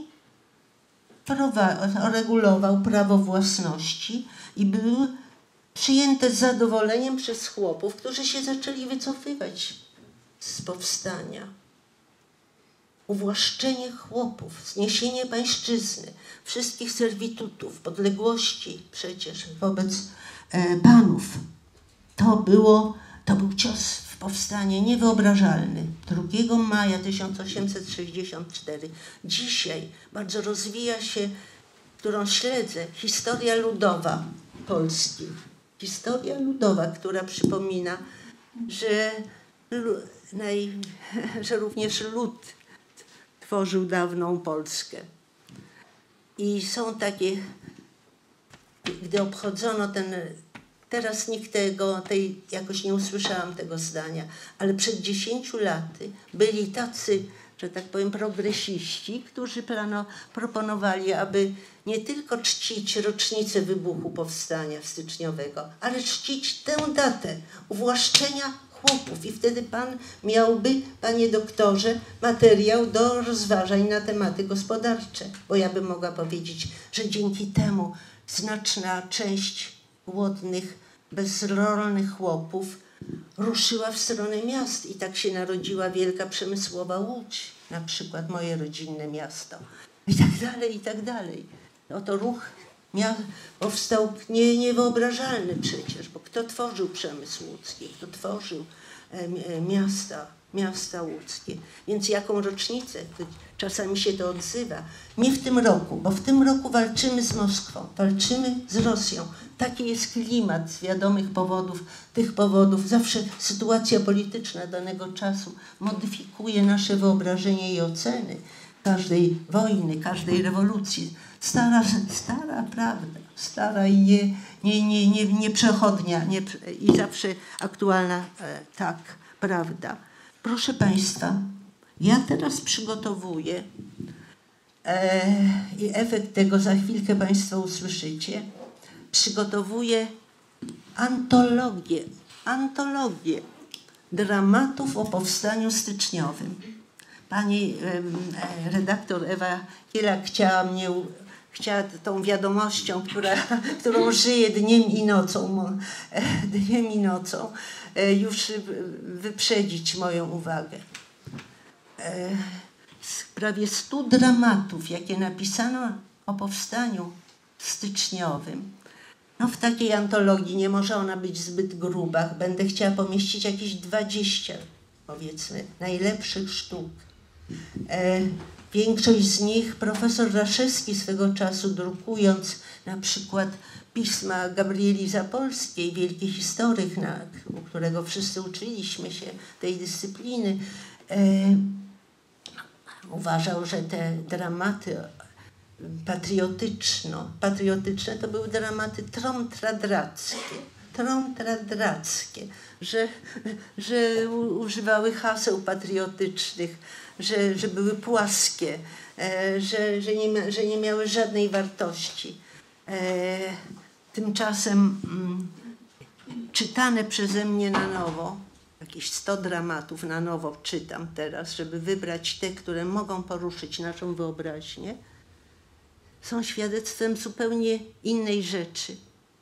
[SPEAKER 2] regulował prawo własności i był przyjęte z zadowoleniem przez chłopów, którzy się zaczęli wycofywać z powstania. Uwłaszczenie chłopów, zniesienie pańszczyzny, wszystkich serwitutów, podległości przecież wobec e, panów. To, było, to był cios w powstanie niewyobrażalny. drugiego maja tysiąc osiemset sześćdziesiątego czwartego. Dzisiaj bardzo rozwija się, którą śledzę, historia ludowa Polski. Historia ludowa, która przypomina, że, naj, że również lud tworzył dawną Polskę. I są takie, gdy obchodzono ten, teraz nikt tego, tej, jakoś nie usłyszałam tego zdania, ale przed dziesięciu laty byli tacy, że tak powiem, progresiści, którzy plano, proponowali, aby nie tylko czcić rocznicę wybuchu powstania styczniowego, ale czcić tę datę uwłaszczenia chłopów. I wtedy pan miałby, panie doktorze, materiał do rozważań na tematy gospodarcze. Bo ja bym mogła powiedzieć, że dzięki temu znaczna część głodnych, bezrolnych chłopów ruszyła w stronę miast i tak się narodziła wielka przemysłowa Łódź, na przykład moje rodzinne miasto. I tak dalej, i tak dalej. Oto ruch mia- powstał nie, niewyobrażalny przecież, bo kto tworzył przemysł łódzki, kto tworzył e, miasta, miasta łódzkie. Więc jaką rocznicę? Czasami się to odzywa. Nie w tym roku, bo w tym roku walczymy z Moskwą, walczymy z Rosją. Taki jest klimat z wiadomych powodów, tych powodów. Zawsze sytuacja polityczna danego czasu modyfikuje nasze wyobrażenie i oceny każdej wojny, każdej rewolucji. Stara, stara prawda, stara i nie, nie, nie, nie, nieprzechodnia nie, i zawsze aktualna, e, tak, prawda. Proszę Państwa, ja teraz przygotowuję e, i efekt tego za chwilkę Państwo usłyszycie. Przygotowuję antologię, antologię dramatów o powstaniu styczniowym. Pani e, redaktor Ewa Kielak chciała mnie, chciała tą wiadomością, która, którą żyję dniem i nocą, e, dniem i nocą, e, już wyprzedzić moją uwagę. E, z prawie stu dramatów, jakie napisano o powstaniu styczniowym. No w takiej antologii nie może ona być zbyt gruba. Będę chciała pomieścić jakieś dwadzieścia, powiedzmy, najlepszych sztuk. E, większość z nich profesor Raszewski swego czasu, drukując na przykład pisma Gabrieli Zapolskiej, wielki historyk, na, u którego wszyscy uczyliśmy się tej dyscypliny, e, uważał, że te dramaty patriotyczno, patriotyczne to były dramaty tromtradrackie, tromtradrackie, że, że używały haseł patriotycznych, że, że były płaskie, e, że, że, nie, że nie miały żadnej wartości. E, tymczasem mm, czytane przeze mnie na nowo, jakieś sto dramatów na nowo czytam teraz, żeby wybrać te, które mogą poruszyć naszą wyobraźnię, są świadectwem zupełnie innej rzeczy.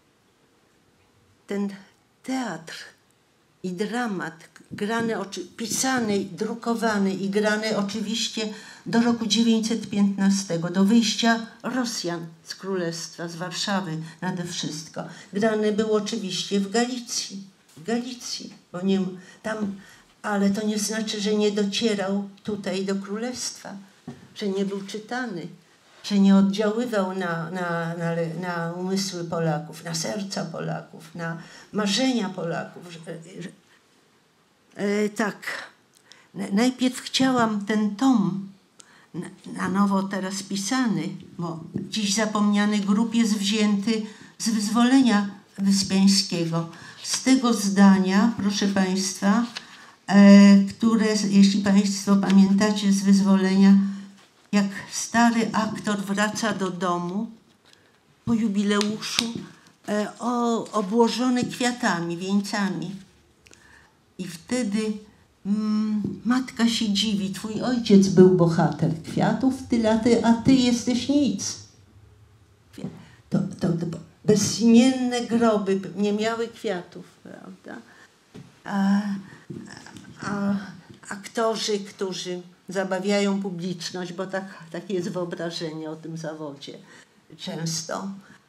[SPEAKER 2] Ten teatr i dramat, grany, pisany, drukowany i grany oczywiście do roku dziewięćset piętnastego, do wyjścia Rosjan z Królestwa, z Warszawy nade wszystko. Grany był oczywiście w Galicji, w Galicji, bo nie tam, ale to nie znaczy, że nie docierał tutaj do Królestwa, że nie był czytany, że nie oddziaływał na, na, na, na umysły Polaków, na serca Polaków, na marzenia Polaków. Że, że, e, tak, najpierw chciałam ten tom na, na nowo teraz pisany, bo dziś zapomniany grób jest wzięty z wyzwolenia Wyspiańskiego. Z tego zdania, proszę Państwa, e, które, jeśli Państwo pamiętacie z wyzwolenia, jak stary aktor wraca do domu po jubileuszu e, o, obłożony kwiatami, wieńcami. I wtedy mm, matka się dziwi, twój ojciec był bohater kwiatów, tyle, a ty, a ty jesteś nic. To, to, to bezimienne groby nie miały kwiatów, prawda? A, a aktorzy, którzy zabawiają publiczność, bo tak, takie jest wyobrażenie o tym zawodzie często.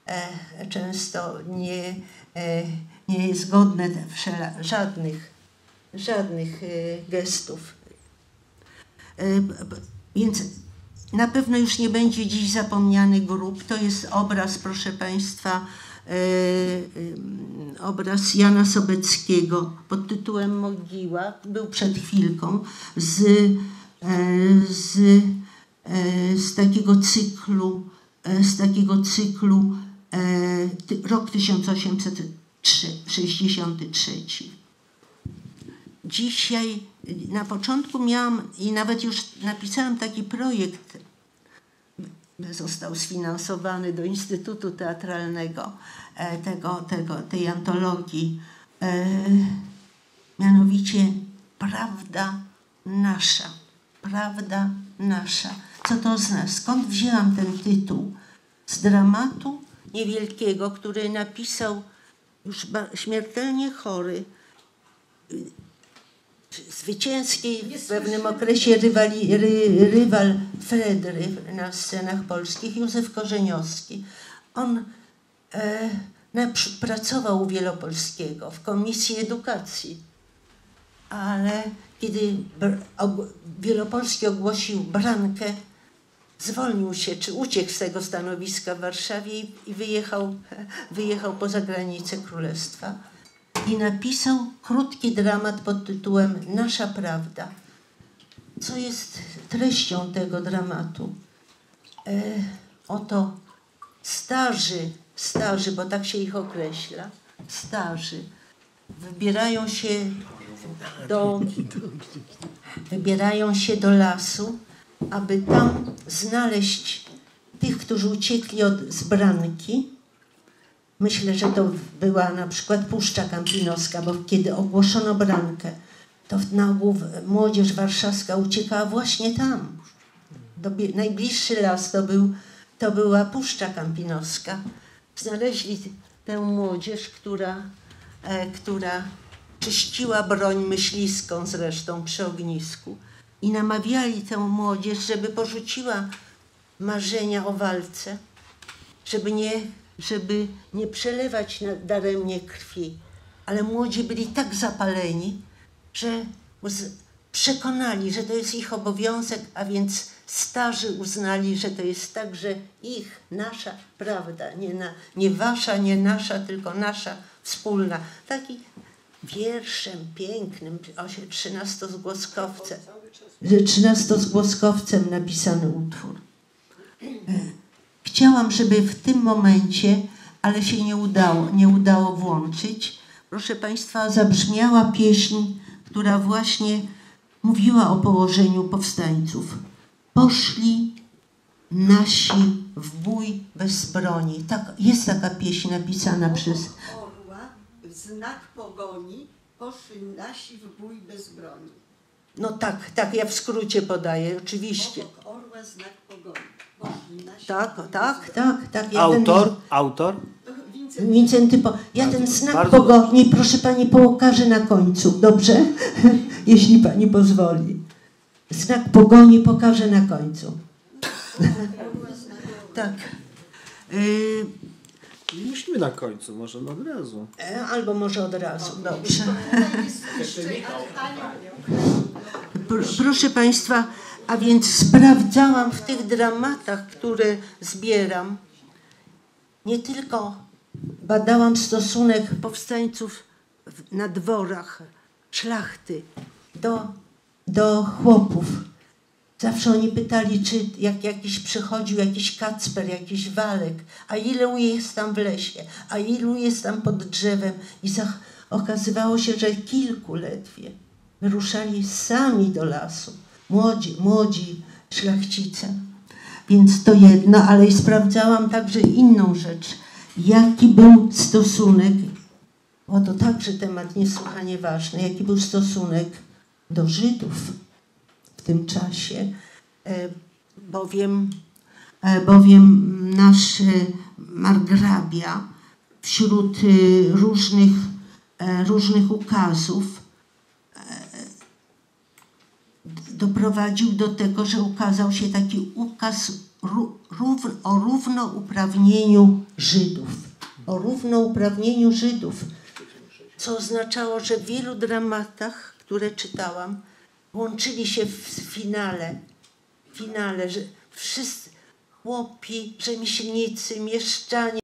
[SPEAKER 2] e, często nie, e, nie jest godne wszela, żadnych, żadnych e, gestów. E, więc na pewno już nie będzie dziś zapomniany grób. To jest obraz, proszę Państwa, e, e, obraz Jana Sobeckiego pod tytułem Mogiła. Był przed chwilką z, e, z, e, z takiego cyklu, e, z takiego cyklu e, ty, rok tysiąc osiemset sześćdziesiąty trzeci. Dzisiaj, na początku miałam i nawet już napisałam taki projekt, został sfinansowany do Instytutu Teatralnego tego, tego, tej antologii, e, mianowicie Prawda nasza, Prawda nasza. Co to znaczy? Skąd wzięłam ten tytuł? Z dramatu niewielkiego, który napisał już śmiertelnie chory, zwycięskiej w pewnym okresie rywali, ry, rywal Fredry na scenach polskich, Józef Korzeniowski. On e, na, pracował u Wielopolskiego w Komisji Edukacji, ale kiedy og, Wielopolski ogłosił brankę, zwolnił się, czy uciekł z tego stanowiska w Warszawie i, i wyjechał, wyjechał poza granicę królestwa. I napisał krótki dramat pod tytułem Nasza Prawda. Co jest treścią tego dramatu? E, oto starzy, starzy, bo tak się ich określa, starzy, wybierają się do, wybierają się do lasu, aby tam znaleźć tych, którzy uciekli od, z branki. Myślę, że to była na przykład Puszcza Kampinoska, bo kiedy ogłoszono brankę, to na ogół młodzież warszawska uciekała właśnie tam. Do, najbliższy las to, był, to była Puszcza Kampinoska. Znaleźli tę młodzież, która, e, która czyściła broń myśliską zresztą przy ognisku i namawiali tę młodzież, żeby porzuciła marzenia o walce, żeby nie żeby nie przelewać daremnie krwi. Ale młodzi byli tak zapaleni, że przekonali, że to jest ich obowiązek, a więc starzy uznali, że to jest także ich, nasza prawda. Nie, na, nie wasza, nie nasza, tylko nasza wspólna. Taki wierszem pięknym, trzynastozgłoskowcem, trzynastozgłoskowcem napisany utwór. Chciałam, żeby w tym momencie, ale się nie udało, nie udało włączyć, proszę Państwa, zabrzmiała pieśń, która właśnie mówiła o położeniu powstańców. Poszli nasi w bój bez broni. Tak, jest taka pieśń napisana przez...
[SPEAKER 7] Orła, w znak pogoni, poszli nasi w bój bez broni.
[SPEAKER 2] No tak, tak, ja w skrócie podaję, oczywiście.
[SPEAKER 7] Obok orła znak pogoni.
[SPEAKER 2] Tak, tak, tak, tak. Ja
[SPEAKER 5] autor,
[SPEAKER 2] ten,
[SPEAKER 5] autor?
[SPEAKER 2] Wincenty Po. Ja ten znak
[SPEAKER 5] Bardzo...
[SPEAKER 2] pogoni, proszę Pani, pokażę na końcu, dobrze? Jeśli Pani pozwoli. Znak pogoni pokażę na końcu. Tak. Y...
[SPEAKER 5] Nie musimy na końcu, możemy od razu.
[SPEAKER 2] Albo może od razu, dobrze. Proszę Państwa, a więc sprawdzałam w tych dramatach, które zbieram, nie tylko badałam stosunek powstańców na dworach szlachty do, do chłopów. Zawsze oni pytali, czy jak jakiś przychodził jakiś Kacper, jakiś Walek, a ilu jest tam w lesie, a ilu jest tam pod drzewem. I za, okazywało się, że kilku ledwie wyruszali sami do lasu. Młodzi, młodzi szlachcice. Więc to jedno, ale i sprawdzałam także inną rzecz. Jaki był stosunek, bo to także temat niesłychanie ważny, jaki był stosunek do Żydów w tym czasie, bowiem, bowiem nasz margrabia wśród różnych, różnych ukazów doprowadził do tego, że ukazał się taki ukaz ró- o równouprawnieniu Żydów, o równouprawnieniu Żydów, co oznaczało, że w wielu dramatach, które czytałam, łączyli się w finale, w finale, że wszyscy chłopi, rzemieślnicy, mieszczanie,